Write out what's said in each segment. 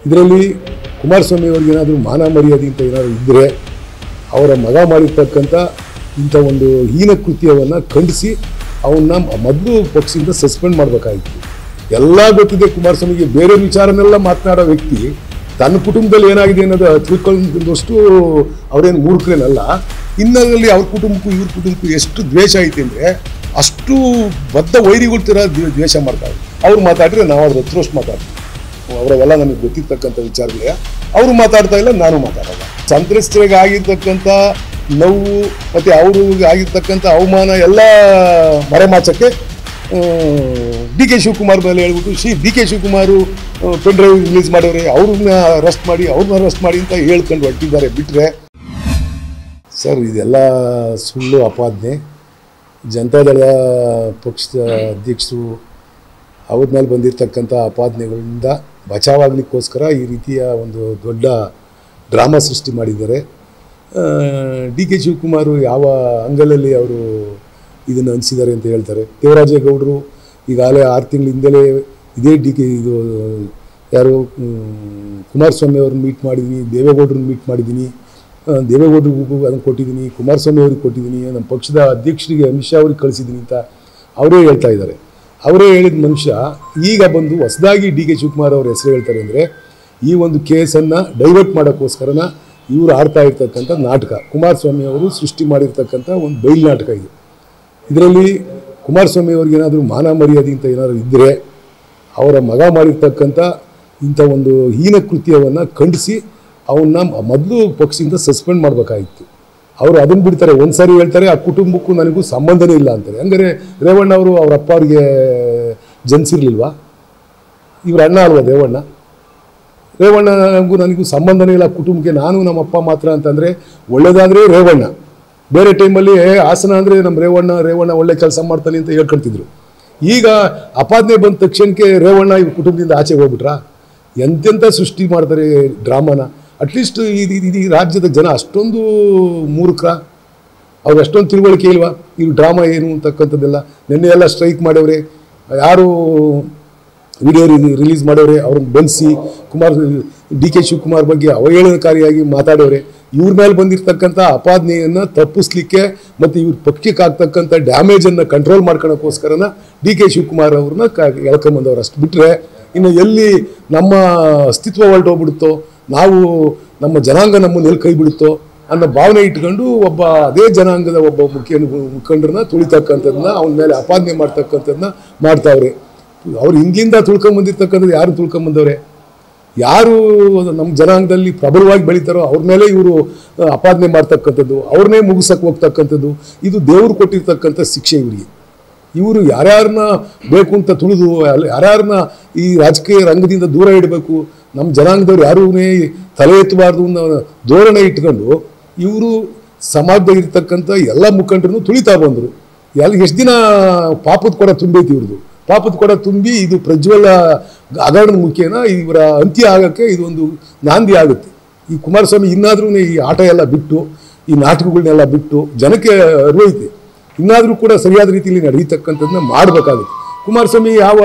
ಇದರಲ್ಲಿ ಕುಮಾರಸ್ವಾಮಿ ಅವ್ರಿಗೆ ಏನಾದರೂ ಮಾನ ಮರ್ಯಾದೆ ಅಂತ ಏನಾದರೂ ಇದ್ದರೆ ಅವರ ಮಗ ಮಾಡಿರ್ತಕ್ಕಂಥ ಇಂಥ ಒಂದು ಹೀನ ಕೃತ್ಯವನ್ನು ಖಂಡಿಸಿ ಅವನ್ನ ಮೊದಲು ಪಕ್ಷದಿಂದ ಸಸ್ಪೆಂಡ್ ಮಾಡಬೇಕಾಗಿತ್ತು. ಎಲ್ಲ ಗೊತ್ತಿದೆ ಕುಮಾರಸ್ವಾಮಿಗೆ, ಬೇರೆ ವಿಚಾರನೆಲ್ಲ ಮಾತನಾಡೋ ವ್ಯಕ್ತಿ ತನ್ನ ಕುಟುಂಬದಲ್ಲಿ ಏನಾಗಿದೆ ಅನ್ನೋದು ತಿಳ್ಕೊಂಡಷ್ಟು ಅವರೇನು ಮೂರ್ಖರೇನಲ್ಲ. ಇನ್ನರಲ್ಲಿ ಅವ್ರ ಕುಟುಂಬಕ್ಕೂ ಇವ್ರ ಕುಟುಂಬಕ್ಕೂ ಎಷ್ಟು ದ್ವೇಷ ಐತೆ ಅಂದರೆ ಅಷ್ಟು ಬದ್ಧ ವೈರಿಗಳ ಥರ ದ್ವೇಷ ಮಾಡ್ತಾರೆ. ಅವ್ರು ಮಾತಾಡಿದ್ರೆ ನಾವು ಅದ್ರ ಹತ್ರಷ್ಟು ಮಾತಾಡ್ತೀವಿ. ಅವರೆಲ್ಲ ನಮಗೆ ಗೊತ್ತಿರ್ತಕ್ಕಂಥ ವಿಚಾರಗಳೇ. ಅವರು ಮಾತಾಡ್ತಾ ಇಲ್ಲ, ನಾನು ಮಾತಾಡಲ್ಲ. ಸಂತ್ರಸ್ತರಿಗೆ ಆಗಿರ್ತಕ್ಕಂಥ ನೋವು ಮತ್ತು ಅವ್ರಿಗೆ ಆಗಿರ್ತಕ್ಕಂಥ ಅವಮಾನ ಎಲ್ಲ ಮರೆಮಾಚಕ್ಕೆ ಡಿ ಕೆ ಶಿವಕುಮಾರ್ ಮೇಲೆ ಹೇಳ್ಬಿಟ್ಟು D K Shivakumar pen drive release ಮಾಡವ್ರೆ, ಅವ್ರನ್ನ ಅರೆಸ್ಟ್ ಮಾಡಿ ಅಂತ ಹೇಳ್ಕೊಂಡು ಹೊರಟಿದ್ದಾರೆ. ಬಿಟ್ಟರೆ ಸರ್ ಇದೆಲ್ಲ ಸುಳ್ಳು ಅಪಾದನೆ. ಜನತಾದಳ ಪಕ್ಷದ ಅಧ್ಯಕ್ಷರು ಅವ್ರ ಮೇಲೆ ಬಂದಿರತಕ್ಕಂಥ ಅಪಾದನೆಗಳಿಂದ ಬಚಾವಾಗಲಿಕ್ಕೋಸ್ಕರ ಈ ರೀತಿಯ ಒಂದು ದೊಡ್ಡ ಡ್ರಾಮಾ ಸೃಷ್ಟಿ ಮಾಡಿದ್ದಾರೆ. ಡಿ ಕೆ ಶಿವಕುಮಾರ್ ಯಾವ ಅಂಗಲಲ್ಲಿ ಅವರು ಇದನ್ನು ಅನಿಸಿದ್ದಾರೆ ಅಂತ ಹೇಳ್ತಾರೆ. ದೇವರಾಜೇಗೌಡರು ಈಗಾಗಲೇ 6 ತಿಂಗಳ ಹಿಂದಲೇ ಇದೇ ಇದು ಯಾರು ಕುಮಾರಸ್ವಾಮಿ ಅವ್ರನ್ನ ಮೀಟ್ ಮಾಡಿದ್ದೀನಿ, ದೇವೇಗೌಡರನ್ನ ಮೀಟ್ ಮಾಡಿದ್ದೀನಿ, ದೇವೇಗೌಡರಿಗೂ ಅದನ್ನು ಕೊಟ್ಟಿದ್ದೀನಿ, ಕುಮಾರಸ್ವಾಮಿ ಅವ್ರಿಗೆ ಕೊಟ್ಟಿದ್ದೀನಿ, ನಮ್ಮ ಪಕ್ಷದ ಅಧ್ಯಕ್ಷರಿಗೆ ಅಮಿತ್ ಶಾ ಅವ್ರಿಗೆ ಕಳಿಸಿದ್ದೀನಿ ಅಂತ ಅವರೇ ಹೇಳ್ತಾ ಇದ್ದಾರೆ. ಅವರೇ ಹೇಳಿದ ಮನುಷ್ಯ ಈಗ ಬಂದು ಹೊಸದಾಗಿ ಡಿ ಕೆ ಶಿವಕುಮಾರ್ ಅವ್ರ ಹೆಸರು ಹೇಳ್ತಾರೆ ಅಂದರೆ ಈ ಒಂದು ಕೇಸನ್ನು ಡೈವರ್ಟ್ ಮಾಡೋಕ್ಕೋಸ್ಕರನ ಇವರು ಆಡ್ತಾ ಇರ್ತಕ್ಕಂಥ ನಾಟಕ, ಕುಮಾರಸ್ವಾಮಿ ಅವರು ಸೃಷ್ಟಿ ಮಾಡಿರ್ತಕ್ಕಂಥ ಒಂದು ಬಯಲು ನಾಟಕ ಇದು. ಇದರಲ್ಲಿ ಕುಮಾರಸ್ವಾಮಿ ಅವ್ರಿಗೆ ಏನಾದರೂ ಮಾನ ಮರ್ಯಾದೆ ಅಂತ ಏನಾದರೂ ಇದ್ದರೆ ಅವರ ಮಗ ಮಾಡಿರ್ತಕ್ಕಂಥ ಇಂಥ ಒಂದು ಹೀನ ಕೃತ್ಯವನ್ನು ಖಂಡಿಸಿ ಅವನ್ನ ಮೊದಲು ಪಕ್ಷದಿಂದ ಸಸ್ಪೆಂಡ್ ಮಾಡಬೇಕಾಗಿತ್ತು. ಅವರು ಅದನ್ನು ಬಿಡ್ತಾರೆ. ಒಂದು ಸಾರಿ ಹೇಳ್ತಾರೆ ಆ ಕುಟುಂಬಕ್ಕೂ ನನಗೂ ಸಂಬಂಧನೇ ಇಲ್ಲ ಅಂತಾರೆ. ಹಂಗಾರೆ ರೇವಣ್ಣ ಅವರು ಅವ್ರ ಅಪ್ಪ ಅವ್ರಿಗೆ ಜನಿಸಿರ್ಲಿಲ್ವಾ? ಇವ್ರ ಅಣ್ಣ ಅಲ್ವಾ ರೇವಣ್ಣ? ರೇವಣ್ಣಗೂ ನನಗೂ ಸಂಬಂಧನೇ ಇಲ್ಲ ಕುಟುಂಬಕ್ಕೆ, ನಾನು ನಮ್ಮ ಅಪ್ಪ ಮಾತ್ರ ಅಂತಂದರೆ ಒಳ್ಳೇದಾದರೆ ರೇವಣ್ಣ. ಬೇರೆ ಟೈಮಲ್ಲಿ ಹಾಸನ ಅಂದರೆ ನಮ್ಮ ರೇವಣ್ಣ ಒಳ್ಳೆ ಕೆಲಸ ಮಾಡ್ತಾನೆ ಅಂತ ಹೇಳ್ಕೊಳ್ತಿದ್ರು. ಈಗ ಅಪಾದನೆ ಬಂದ ತಕ್ಷಣಕ್ಕೆ ರೇವಣ್ಣ ಇವ್ರ ಕುಟುಂಬದಿಂದ ಆಚೆ ಹೋಗ್ಬಿಟ್ರಾ? ಎಂತೆಂಥ ಸೃಷ್ಟಿ ಮಾಡ್ತಾರೆ ಡ್ರಾಮಾನ. ಅಟ್ಲೀಸ್ಟ್ ಈ ರಾಜ್ಯದ ಜನ ಅಷ್ಟೊಂದು ಮೂರ್ಖರ? ಅವ್ರು ಅಷ್ಟೊಂದು ತಿಳುವಳಿಕೆ ಇಲ್ವಾ ಇವ್ರು ಡ್ರಾಮಾ ಏನು ಅಂತಕ್ಕಂಥದ್ದೆಲ್ಲ? ನಿನ್ನೆ ಎಲ್ಲ ಸ್ಟ್ರೈಕ್ ಮಾಡವ್ರೆ, ಯಾರು ವಿಡಿಯೋ ರಿಲೀಸ್ ಮಾಡವ್ರೆ ಅವ್ರನ್ನ ಬಂಧಿಸಿ ಡಿ ಕೆ ಶಿವಕುಮಾರ್ ಬಗ್ಗೆ ಅವಹೇಳನಕಾರಿಯಾಗಿ ಮಾತಾಡೋರೆ. ಇವ್ರ ಮೇಲೆ ಬಂದಿರತಕ್ಕಂಥ ಅಪಾದನೆಯನ್ನು ತಪ್ಪಿಸ್ಲಿಕ್ಕೆ ಮತ್ತು ಇವ್ರ ಪಕ್ಷಕ್ಕೆ ಆಗ್ತಕ್ಕಂಥ ಡ್ಯಾಮೇಜನ್ನು ಕಂಟ್ರೋಲ್ ಮಾಡ್ಕೊಳಕ್ಕೋಸ್ಕರನ ಡಿ ಕೆ ಶಿವಕುಮಾರ್ ಅವ್ರನ್ನ ಎಳ್ಕೊಂಬಂದವ್ರು. ಅಷ್ಟು ಬಿಟ್ಟರೆ ಇನ್ನು ಎಲ್ಲಿ ನಮ್ಮ ಅಸ್ತಿತ್ವ ಹೊರಟೋಗ್ಬಿಡುತ್ತೋ, ನಾವು ನಮ್ಮ ಜನಾಂಗ ನಮ್ಮನ್ನೆಲ್ಲಿ ಕೈ ಬಿಡುತ್ತೋ ಅನ್ನೋ ಭಾವನೆ ಇಟ್ಕೊಂಡು ಒಬ್ಬ ಅದೇ ಜನಾಂಗದ ಒಬ್ಬ ಮುಖಂಡರನ್ನ ತುಳಿತಕ್ಕಂಥದ್ದನ್ನ ಅವನ ಮೇಲೆ ಅಪಾದನೆ ಮಾಡ್ತಕ್ಕಂಥದ್ದನ್ನ ಮಾಡ್ತಾವ್ರೆ. ಅವ್ರು ಹಿಂದಿಂದ ತುಳ್ಕೊಂಬಂದಿರ್ತಕ್ಕಂಥದ್ದು ಯಾರು ತುಳ್ಕೊಂಬಂದವ್ರೆ? ಯಾರು ನಮ್ಮ ಜನಾಂಗದಲ್ಲಿ ಪ್ರಬಲವಾಗಿ ಬೆಳೀತಾರೋ ಅವ್ರ ಮೇಲೆ ಇವರು ಅಪಾದನೆ ಮಾಡ್ತಕ್ಕಂಥದ್ದು, ಅವ್ರನ್ನೇ ಮುಗಿಸಕ್ಕೆ ಹೋಗ್ತಕ್ಕಂಥದ್ದು, ಇದು ದೇವರು ಕೊಟ್ಟಿರ್ತಕ್ಕಂಥ ಶಿಕ್ಷೆ ಇವರಿಗೆ. ಇವರು ಯಾರ್ಯಾರನ್ನ ಬೇಕು ಅಂತ ತುಳಿದು ಯಾರ್ಯಾರನ್ನ ಈ ರಾಜಕೀಯ ರಂಗದಿಂದ ದೂರ ಇಡಬೇಕು, ನಮ್ಮ ಜನಾಂಗದವ್ರು ಯಾರೂ ತಲೆ ಎತ್ತಬಾರ್ದು ಅನ್ನೋ ಧೋರಣೆ ಇಟ್ಕೊಂಡು ಇವರು ಸಮಾಜದಲ್ಲಿ ಇರ್ತಕ್ಕಂಥ ಎಲ್ಲ ಮುಖಂಡರನ್ನು ತುಳಿತಾ ಬಂದರು. ಎಷ್ಟು ದಿನ ಪಾಪದ ಕೊಡ ತುಂಬೈತಿ ಇವ್ರದ್ದು. ಪಾಪದ ಕೊಡ ತುಂಬಿ ಇದು ಪ್ರಜ್ವಲ ಹಗರಣದ ಮುಖೇನ ಇವರ ಅಂತ್ಯ ಆಗೋಕ್ಕೆ ಇದೊಂದು ನಾಂದಿ ಆಗುತ್ತೆ. ಈ ಕುಮಾರಸ್ವಾಮಿ ಇನ್ನಾದ್ರೂ ಈ ಆಟ ಎಲ್ಲ ಬಿಟ್ಟು ಈ ನಾಟಕಗಳನ್ನೆಲ್ಲ ಬಿಟ್ಟು ಜನಕ್ಕೆ ಅರಿವೈತೆ, ಇನ್ನಾದರೂ ಕೂಡ ಸರಿಯಾದ ರೀತಿಯಲ್ಲಿ ನಡೀತಕ್ಕಂಥದ್ದನ್ನ ಮಾಡಬೇಕಾಗುತ್ತೆ. ಕುಮಾರಸ್ವಾಮಿ ಯಾವ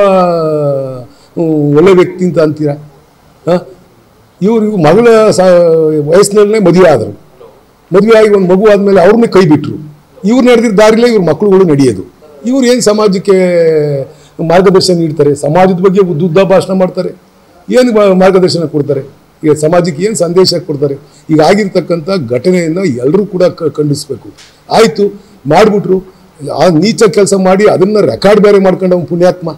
ಒಳ್ಳೆ ವ್ಯಕ್ತಿ ಅಂತ ಅಂತೀರಾ? ಇವರು ಮಗಳ ವಯಸ್ಸಿನಲ್ಲೇ ಮದುವೆ ಆದರು. ಮದುವೆ ಆಗಿ ಒಂದು ಮಗು ಆದಮೇಲೆ ಅವ್ರನ್ನೇ ಕೈ ಬಿಟ್ಟರು. ಇವ್ರು ನಡೆದಿದ್ದ ದಾರಿಲೇ ಇವ್ರ ಮಕ್ಕಳುಗಳು ನಡೆಯೋದು. ಇವ್ರು ಏನು ಸಮಾಜಕ್ಕೆ ಮಾರ್ಗದರ್ಶನ ನೀಡ್ತಾರೆ? ಸಮಾಜದ ಬಗ್ಗೆ ಉದ್ದ ಭಾಷಣ ಮಾಡ್ತಾರೆ, ಏನು ಮಾರ್ಗದರ್ಶನ ಕೊಡ್ತಾರೆ? ಈಗ ಸಮಾಜಕ್ಕೆ ಏನು ಸಂದೇಶ ಕೊಡ್ತಾರೆ? ಈಗ ಆಗಿರ್ತಕ್ಕಂಥ ಘಟನೆಯನ್ನು ಎಲ್ಲರೂ ಕೂಡ ಖಂಡಿಸ್ಬೇಕು. ಆಯಿತು, ಮಾಡಿಬಿಟ್ರು. ಆ ನೀಚ ಕೆಲಸ ಮಾಡಿ ಅದನ್ನು ರೆಕಾರ್ಡ್ ಬೇರೆ ಮಾಡ್ಕೊಂಡು ಅವ್ನು ಪುಣ್ಯಾತ್ಮ.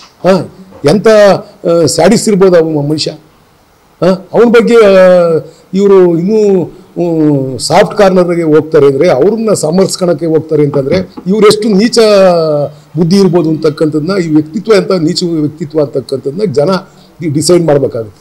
ಎಂಥ ಸ್ಯಾಡಿಸ್ ಇರ್ಬೋದು ಅವ ಮನುಷ್ಯ. ಅವನ ಬಗ್ಗೆ ಇವರು ಇನ್ನೂ ಸಾಫ್ಟ್ ಕಾರ್ನರ್ಗೆ ಹೋಗ್ತಾರೆ ಅಂದರೆ, ಅವ್ರನ್ನ ಸಮರ್ಸ್ಕೊಳಕ್ಕೆ ಹೋಗ್ತಾರೆ ಅಂತಂದರೆ ಇವರೆಷ್ಟು ನೀಚ ಬುದ್ಧಿ ಇರ್ಬೋದು ಅಂತಕ್ಕಂಥದ್ದನ್ನ, ಈ ವ್ಯಕ್ತಿತ್ವ ಎಂಥ ನೀಚ ವ್ಯಕ್ತಿತ್ವ ಅಂತಕ್ಕಂಥದ್ದನ್ನ ಜನ ಡಿಸೈಡ್ ಮಾಡಬೇಕಾಗುತ್ತೆ.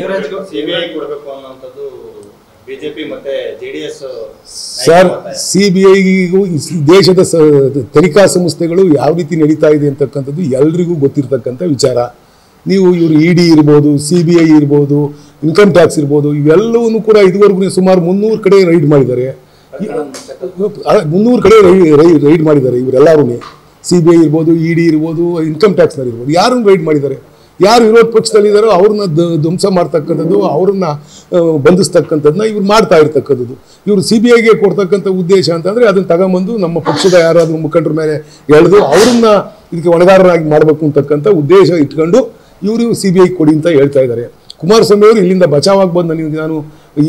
ಸರ್, CBIಗೂ ದೇಶದ ತನಿಖಾ ಸಂಸ್ಥೆಗಳು ಯಾವ ರೀತಿ ನಡೀತಾ ಇದೆ ಅಂತಕ್ಕಂಥದ್ದು ಎಲ್ರಿಗೂ ಗೊತ್ತಿರ್ತಕ್ಕಂಥ ವಿಚಾರ. ನೀವು ಇವರು ED ಇರ್ಬೋದು, CBI ಇರ್ಬೋದು, ಇನ್ಕಮ್ ಟ್ಯಾಕ್ಸ್ ಇರ್ಬೋದು, ಇವೆಲ್ಲವೂ ಕೂಡ ಇದುವರೆಗೂ ಸುಮಾರು 300 ಕಡೆ ರೈಡ್ ಮಾಡಿದ್ದಾರೆ. 300 ಕಡೆ ರೈಡ್ ಮಾಡಿದ್ದಾರೆ ಇವರೆಲ್ಲರೂ. CBI ಇರ್ಬೋದು, ED ಇರ್ಬೋದು, ಇನ್ಕಮ್ ಟ್ಯಾಕ್ಸ್ನವ್ರು ಇರ್ಬೋದು, ಯಾರನ್ನು ರೈಡ್ ಮಾಡಿದ್ದಾರೆ? ಯಾರು ವಿರೋಧ ಪಕ್ಷದಲ್ಲಿದ್ದಾರೋ ಅವ್ರನ್ನ ಧ್ವಂಸ ಮಾಡ್ತಕ್ಕಂಥದ್ದು, ಅವ್ರನ್ನ ಬಂಧಿಸ್ತಕ್ಕಂಥದ್ದನ್ನ ಇವ್ರು ಮಾಡ್ತಾ ಇರ್ತಕ್ಕಂಥದ್ದು. ಇವರು CBIಗೆ ಕೊಡ್ತಕ್ಕಂಥ ಉದ್ದೇಶ ಅಂತಂದರೆ ಅದನ್ನು ತಗೊಂಬಂದು ನಮ್ಮ ಪಕ್ಷದ ಯಾರಾದರೂ ಮುಖಂಡರ ಮೇಲೆ ಎಳೆದು ಅವ್ರನ್ನ ಇದಕ್ಕೆ ಹೊಣೆಗಾರರಾಗಿ ಮಾಡಬೇಕು ಅಂತಕ್ಕಂಥ ಉದ್ದೇಶ ಇಟ್ಕೊಂಡು ಇವರು CBI ಕೊಡಿ ಅಂತ ಹೇಳ್ತಾ ಇದ್ದಾರೆ. ಕುಮಾರಸ್ವಾಮಿ ಅವರು ಇಲ್ಲಿಂದ ಬಚಾವಾಗಿ ಬಂದು ನಾನು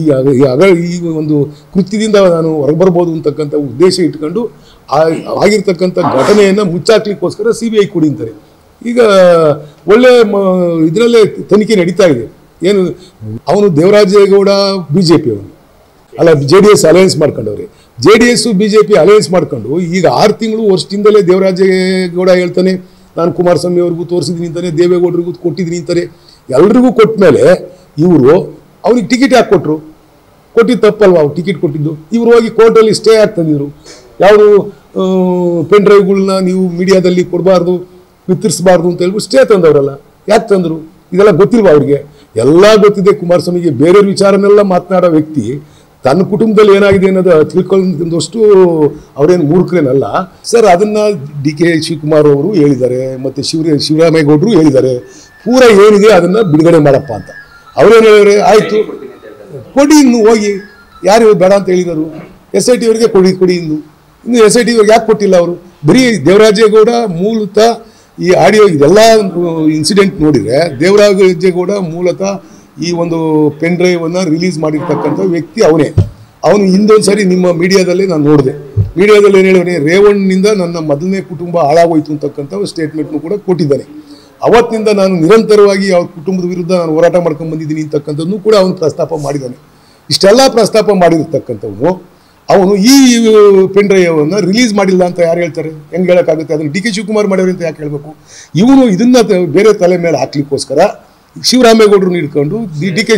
ಈ ಒಂದು ಕೃತ್ಯದಿಂದ ನಾನು ಹೊರಬರ್ಬೋದು ಅಂತಕ್ಕಂಥ ಉದ್ದೇಶ ಇಟ್ಕೊಂಡು ಆಗಿರ್ತಕ್ಕಂಥ ಘಟನೆಯನ್ನು ಮುಚ್ಚಾಕ್ಲಿಕ್ಕೋಸ್ಕರ CBI ಕೊಡಿ ಅಂತಾರೆ. ಈಗ ಒಳ್ಳೆ ಇದರಲ್ಲೇ ತನಿಖೆ ನಡೀತಾ ಇದೆ. ಏನು ಅವನು ದೇವರಾಜೇಗೌಡ BJP ಅವನು ಅಲ್ಲ, JDS ಅಲಯನ್ಸ್ ಮಾಡ್ಕೊಂಡವ್ರೆ. JDS BJP ಅಲಯನ್ಸ್ ಮಾಡ್ಕೊಂಡು ಈಗ 6 ತಿಂಗಳು ವರ್ಷದಿಂದಲೇ ದೇವರಾಜೇಗೌಡ ಹೇಳ್ತಾನೆ ನಾನು ಕುಮಾರಸ್ವಾಮಿ ಅವ್ರಿಗೂ ತೋರಿಸಿದ್ದೀನಿ ಅಂತಾನೆ, ದೇವೇಗೌಡರಿಗೂ ಕೊಟ್ಟಿದ್ದೀನಿ ಅಂತಾರೆ. ಎಲ್ರಿಗೂ ಕೊಟ್ಟ ಮೇಲೆ ಇವರು ಅವ್ನಿಗೆ ಟಿಕೆಟ್ ಯಾಕೆ ಕೊಟ್ಟರು? ಕೊಟ್ಟಿದ್ದು ತಪ್ಪಲ್ವಾ? ಅವ್ರು ಟಿಕೆಟ್ ಕೊಟ್ಟಿದ್ದು. ಇವರು ಹೋಗಿ ಕೋರ್ಟಲ್ಲಿ ಸ್ಟೇ ಆಗ್ತಂದಿದ್ರು. ಯಾವುದು ಪೆನ್ ಡ್ರೈವ್ಗಳನ್ನ ನೀವು ಮೀಡಿಯಾದಲ್ಲಿ ಕೊಡಬಾರ್ದು, ವಿತರಿಸಬಾರ್ದು ಅಂತ ಹೇಳ್ಬಿಟ್ಟು ಸ್ಟೇ ತಂದವರಲ್ಲ. ಯಾಕೆ ತಂದರು? ಇದೆಲ್ಲ ಗೊತ್ತಿಲ್ವಾ ಅವ್ರಿಗೆ? ಎಲ್ಲ ಗೊತ್ತಿದೆ ಕುಮಾರಸ್ವಾಮಿಗೆ. ಬೇರೆಯವ್ರ ವಿಚಾರನೆಲ್ಲ ಮಾತನಾಡೋ ವ್ಯಕ್ತಿ ತನ್ನ ಕುಟುಂಬದಲ್ಲಿ ಏನಾಗಿದೆ ಅನ್ನೋದು ತಿಳ್ಕೊಂಡಷ್ಟು ಅವರೇನು ಮೂರ್ಖರೇನಲ್ಲ ಸರ್. ಅದನ್ನು DK ಶಿವಕುಮಾರ್ ಅವರು ಹೇಳಿದ್ದಾರೆ, ಮತ್ತು ಶಿವರಾಮೇಗೌಡರು ಹೇಳಿದ್ದಾರೆ. ಪೂರ ಏನಿದೆ ಅದನ್ನು ಬಿಡುಗಡೆ ಮಾಡಪ್ಪ ಅಂತ. ಅವರೇನು ಹೇಳಿದ್ರೆ ಆಯಿತು ಕೊಡಿ, ಇನ್ನು ಹೋಗಿ ಯಾರು ಬೇಡ ಅಂತ ಹೇಳಿದರು. SIT ಅವರಿಗೆ ಕೊಡಿ ಇನ್ನು SIT ಅವ್ರಿಗೆ ಯಾಕೆ ಕೊಟ್ಟಿಲ್ಲ ಅವರು? ಬರೀ ದೇವರಾಜೇಗೌಡ ಮೂಲತಃ ಈ ಆಡಿಯೋ ಇದೆಲ್ಲ ಇನ್ಸಿಡೆಂಟ್ ನೋಡಿದರೆ ದೇವರಾಜೇಗೌಡ ಮೂಲತಃ ಈ ಒಂದು ಪೆನ್ ಡ್ರೈವನ್ನು ರಿಲೀಸ್ ಮಾಡಿರ್ತಕ್ಕಂಥ ವ್ಯಕ್ತಿ ಅವನೇ. ಅವನು ಹಿಂದೊಂದು ಸರಿ ನಿಮ್ಮ ಮೀಡಿಯಾದಲ್ಲೇ ನಾನು ನೋಡಿದೆ. ಮೀಡಿಯಾದಲ್ಲಿ ಏನು ಹೇಳಿದ್ರೆ ರೇವಣ್ಣನಿಂದ ನನ್ನ ಮೊದಲನೇ ಕುಟುಂಬ ಹಾಳಾಗೋಯ್ತು ಅಂತಕ್ಕಂಥ ಸ್ಟೇಟ್ಮೆಂಟ್ನು ಕೂಡ ಕೊಟ್ಟಿದ್ದಾನೆ. ಅವತ್ತಿನಿಂದ ನಾನು ನಿರಂತರವಾಗಿ ಅವ್ರ ಕುಟುಂಬದ ವಿರುದ್ಧ ನಾನು ಹೋರಾಟ ಮಾಡ್ಕೊಂಡು ಬಂದಿದ್ದೀನಿ ಅಂತಕ್ಕಂಥದ್ದನ್ನು ಕೂಡ ಅವನು ಪ್ರಸ್ತಾಪ ಮಾಡಿದ್ದಾನೆ. ಇಷ್ಟೆಲ್ಲ ಪ್ರಸ್ತಾಪ ಮಾಡಿರ್ತಕ್ಕಂಥವನು ಅವನು ಈ ಪೆನ್ ಡ್ರೈವನ್ನು ರಿಲೀಸ್ ಮಾಡಿಲ್ಲ ಅಂತ ಯಾರು ಹೇಳ್ತಾರೆ? ಹೆಂಗೆ ಹೇಳೋಕ್ಕಾಗುತ್ತೆ? ಅದನ್ನು DK ಶಿವಕುಮಾರ್ ಮಾಡ್ಯವ್ರಿ ಅಂತ ಯಾಕೆ ಹೇಳಬೇಕು? ಇವನು ಇದನ್ನು ಬೇರೆ ತಲೆ ಮೇಲೆ ಹಾಕ್ಲಿಕ್ಕೋಸ್ಕರ ಶಿವರಾಮೇಗೌಡರನ್ನ ಹಿಡ್ಕೊಂಡು DK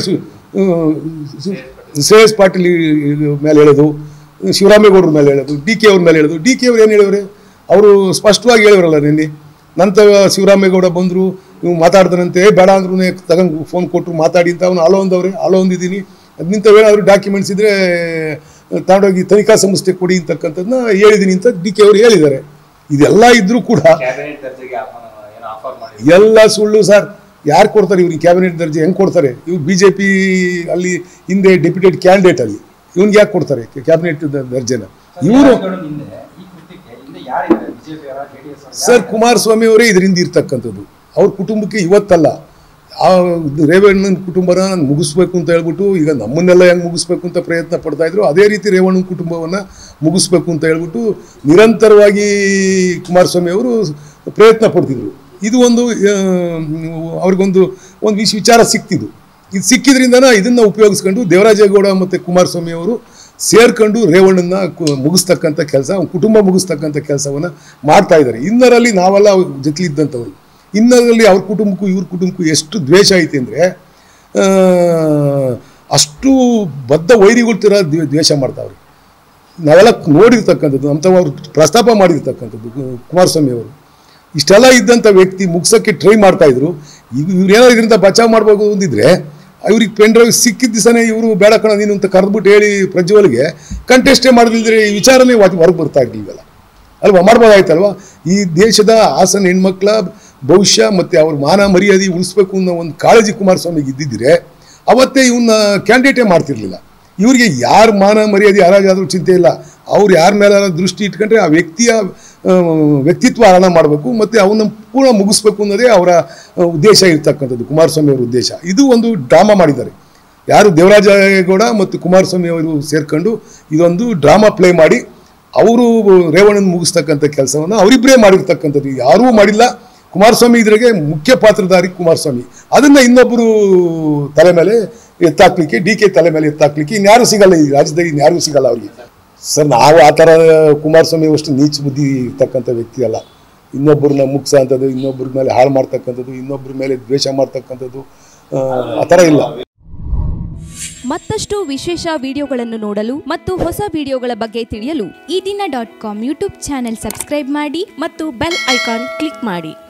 ಶ್ರೇಯಸ್ ಪಾಟೀಲ್ ಮೇಲೆ ಹೇಳೋದು, ಶಿವರಾಮೇಗೌಡರ ಮೇಲೆ ಹೇಳೋದು, DK ಅವ್ರ ಮೇಲೆ ಹೇಳೋದು. DK ಅವ್ರು ಏನು ಹೇಳಿವ್ರೆ? ಅವರು ಸ್ಪಷ್ಟವಾಗಿ ಹೇಳಿವ್ರಲ್ಲ ನಿನ್ನೆ. ನಂತರ ಶಿವರಾಮೇಗೌಡ ಬಂದರು, ನೀವು ಮಾತಾಡ್ತಾನಂತೆ, ಬೇಡ ಅಂದ್ರೂ ತಗೊಂಡು ಫೋನ್ ಕೊಟ್ಟರು ಮಾತಾಡಿ ಅಂತ. ಅವನು ಅಲೋ ಹೊಂದಿದ್ದೀನಿ, ಅದಿಂಥವೇನಾದರೂ ಡಾಕ್ಯುಮೆಂಟ್ಸ್ ಇದ್ದರೆ ತಗೊಂಡೋಗಿ ತನಿಖಾ ಸಂಸ್ಥೆ ಕೊಡಿ ಅಂತಕ್ಕಂಥದ್ದನ್ನ ಹೇಳಿದ್ದೀನಿ ಅಂತ DK ಅವರು ಹೇಳಿದ್ದಾರೆ. ಇದೆಲ್ಲ ಇದ್ರೂ ಕೂಡ ಎಲ್ಲ ಸುಳ್ಳು ಸರ್. ಯಾರು ಕೊಡ್ತಾರೆ ಇವ್ರಿಗೆ ಕ್ಯಾಬಿನೆಟ್ ದರ್ಜೆ? ಹೆಂಗೆ ಕೊಡ್ತಾರೆ? ಇವ್ರು BJP ಅಲ್ಲಿ ಹಿಂದೆ ಡೆಪ್ಯೂಟೆಡ್ ಕ್ಯಾಂಡಿಡೇಟ್ ಅಲ್ಲಿ, ಇವ್ನಿಗೆ ಯಾಕೆ ಕೊಡ್ತಾರೆ ಕ್ಯಾಬಿನೆಟ್ ದರ್ಜೆನ? ಇವರು ಸರ್ ಕುಮಾರಸ್ವಾಮಿ ಅವರೇ ಇದರಿಂದ ಇರ್ತಕ್ಕಂಥದ್ದು. ಅವ್ರ ಕುಟುಂಬಕ್ಕೆ ಇವತ್ತಲ್ಲ, ಆ ರೇವಣ್ಣನ ಕುಟುಂಬನ ಮುಗಿಸ್ಬೇಕು ಅಂತ ಹೇಳ್ಬಿಟ್ಟು ಈಗ ನಮ್ಮನ್ನೆಲ್ಲ ಹೆಂಗೆ ಮುಗಿಸ್ಬೇಕು ಅಂತ ಪ್ರಯತ್ನ ಪಡ್ತಾ ಇದ್ರು, ಅದೇ ರೀತಿ ರೇವಣ್ಣನ ಕುಟುಂಬವನ್ನು ಮುಗಿಸ್ಬೇಕು ಅಂತ ಹೇಳ್ಬಿಟ್ಟು ನಿರಂತರವಾಗಿ ಕುಮಾರಸ್ವಾಮಿ ಅವರು ಪ್ರಯತ್ನ ಪಡ್ತಿದ್ರು. ಇದು ಒಂದು ಅವ್ರಿಗೊಂದು ವಿಚಾರ ಸಿಕ್ತಿದ್ದು. ಇದು ಸಿಕ್ಕಿದ್ರಿಂದನ ಇದನ್ನು ಉಪಯೋಗಿಸ್ಕೊಂಡು ದೇವರಾಜೇಗೌಡ ಮತ್ತು ಕುಮಾರಸ್ವಾಮಿ ಅವರು ಸೇರ್ಕೊಂಡು ರೇವಣ್ಣನ ಮುಗಿಸ್ತಕ್ಕಂಥ ಕೆಲಸ, ಕುಟುಂಬ ಮುಗಿಸ್ತಕ್ಕಂಥ ಕೆಲಸವನ್ನು ಮಾಡ್ತಾ ಇದ್ದಾರೆ. ಇನ್ನರಲ್ಲಿ ನಾವೆಲ್ಲ ಜೊತೆಲಿದ್ದಂಥವ್ರು. ಇನ್ನರಲ್ಲಿ ಅವ್ರ ಕುಟುಂಬಕ್ಕೂ ಇವ್ರ ಕುಟುಂಬಕ್ಕೂ ಎಷ್ಟು ದ್ವೇಷ ಐತೆ ಅಂದರೆ ಅಷ್ಟು ಬದ್ಧ ವೈರಿಗಳ ಥರ ದ್ವೇಷ ಮಾಡ್ತಾವ್ರಿ. ನಾವೆಲ್ಲ ನೋಡಿರ್ತಕ್ಕಂಥದ್ದು, ಅಂಥವ್ರು ಪ್ರಸ್ತಾಪ ಮಾಡಿರ್ತಕ್ಕಂಥದ್ದು. ಕುಮಾರಸ್ವಾಮಿ ಅವರು ಇಷ್ಟೆಲ್ಲ ಇದ್ದಂಥ ವ್ಯಕ್ತಿ ಮುಗ್ಸೋಕ್ಕೆ ಟ್ರೈ ಮಾಡ್ತಾಯಿದ್ರು. ಇವ್ರೇನಾದ್ರು ಇದರಿಂದ ಬಚಾವ್ ಮಾಡ್ಬೋದು ಅಂದಿದ್ರೆ ಇವ್ರಿಗೆ ಪೆನ್ ಡ್ರೈವ್ ಸಿಕ್ಕಿದ ದಿವಸನೇ ಇವರು ಬೇಡ ಕಣ ನೀನು ಅಂತ ಕರೆದ್ಬಿಟ್ಟು ಹೇಳಿ ಪ್ರಜ್ವಲ್ಗೆ ಕಂಟೆಸ್ಟೇ ಮಾಡಿದ್ರೆ ಈ ವಿಚಾರನೇ ಹೊರಗೆ ಬರ್ತಾ ಇರಲಿಲ್ಲ ಅಲ್ವಾ? ಮಾಡ್ಬೋದಾಯ್ತಲ್ವಾ? ಈ ದೇಶದ ಹಾಸನ ಹೆಣ್ಮಕ್ಳ ಭವಿಷ್ಯ ಮತ್ತು ಅವ್ರ ಮಾನ ಮರ್ಯಾದೆ ಉಳಿಸ್ಬೇಕು ಅನ್ನೋ ಒಂದು ಕಾಳಜಿ ಕುಮಾರಸ್ವಾಮಿಗೆ ಇದ್ದಿದ್ದರೆ ಅವತ್ತೇ ಇವನ್ನ ಕ್ಯಾಂಡಿಡೇಟೇ ಮಾಡ್ತಿರ್ಲಿಲ್ಲ. ಇವರಿಗೆ ಯಾರ ಮಾನ ಮರ್ಯಾದೆ ಯಾರಾದರೂ ಚಿಂತೆ ಇಲ್ಲ. ಅವ್ರು ಯಾರ ಮೇಲಾರ ದೃಷ್ಟಿ ಇಟ್ಕೊಂಡ್ರೆ ಆ ವ್ಯಕ್ತಿಯ ವ್ಯಕ್ತಿತ್ವ ಹರಣ ಮಾಡಬೇಕು ಮತ್ತು ಅವನ್ನ ಪೂರ್ಣ ಮುಗಿಸ್ಬೇಕು ಅನ್ನೋದೇ ಅವರ ಉದ್ದೇಶ ಇರ್ತಕ್ಕಂಥದ್ದು, ಕುಮಾರಸ್ವಾಮಿ ಅವರ ಉದ್ದೇಶ. ಇದು ಒಂದು ಡ್ರಾಮಾ ಮಾಡಿದ್ದಾರೆ. ಯಾರು ದೇವರಾಜೇಗೌಡ ಮತ್ತು ಕುಮಾರಸ್ವಾಮಿ ಅವರು ಸೇರ್ಕೊಂಡು ಇದೊಂದು ಡ್ರಾಮಾ ಪ್ಲೇ ಮಾಡಿ ಅವರು ರೇವಣ್ಣನ ಮುಗಿಸ್ತಕ್ಕಂಥ ಕೆಲಸವನ್ನು ಅವರಿಬ್ಬರೇ ಮಾಡಿರ್ತಕ್ಕಂಥದ್ದು, ಯಾರೂ ಮಾಡಿಲ್ಲ. ಕುಮಾರಸ್ವಾಮಿ ಇದ್ರಾಗೆ ಮುಖ್ಯ ಪಾತ್ರಧಾರಿ ಕುಮಾರಸ್ವಾಮಿ. ಅದನ್ನು ಇನ್ನೊಬ್ಬರು ತಲೆ ಮೇಲೆ ಎತ್ತಾಕ್ಲಿಕ್ಕೆ, DK ತಲೆ ಮೇಲೆ ಎತ್ತಾಕ್ಲಿಕ್ಕೆ ಇನ್ಯಾರೂ ಸಿಗಲ್ಲ. ಈ ರಾಜ್ಯದಾಗ ಇನ್ಯಾರೂ ಸಿಗಲ್ಲ ಅವ್ರಿಗೆ. ಸರ್ ನಾವು ಆ ಥರ ಕುಮಾರಸ್ವಾಮಿ ಅಷ್ಟು ನೀಚ ಬುದ್ಧಿ ಇರ್ತಕ್ಕಂಥ ವ್ಯಕ್ತಿ ಅಲ್ಲ. ಇನ್ನೊಬ್ಬರನ್ನ ಮುಗಿಸೋ ಅಂಥದ್ದು, ಇನ್ನೊಬ್ಬರ ಮೇಲೆ ಹಾಳು ಮಾಡ್ತಕ್ಕಂಥದ್ದು, ಇನ್ನೊಬ್ಬರ ಮೇಲೆ ದ್ವೇಷ ಮಾಡ್ತಕ್ಕಂಥದ್ದು ಆ ಥರ ಇಲ್ಲ. ಮತ್ತಷ್ಟು ವಿಶೇಷ ವಿಡಿಯೋಗಳನ್ನು ನೋಡಲು ಮತ್ತು ಹೊಸ ವಿಡಿಯೋಗಳ ಬಗ್ಗೆ ತಿಳಿಯಲು ಈ ದಿನ .com ಯೂಟ್ಯೂಬ್ ಚಾನೆಲ್ ಸಬ್ಸ್ಕ್ರೈಬ್ ಮಾಡಿ ಮತ್ತು ಬೆಲ್ ಐಕಾನ್ ಕ್ಲಿಕ್ ಮಾಡಿ.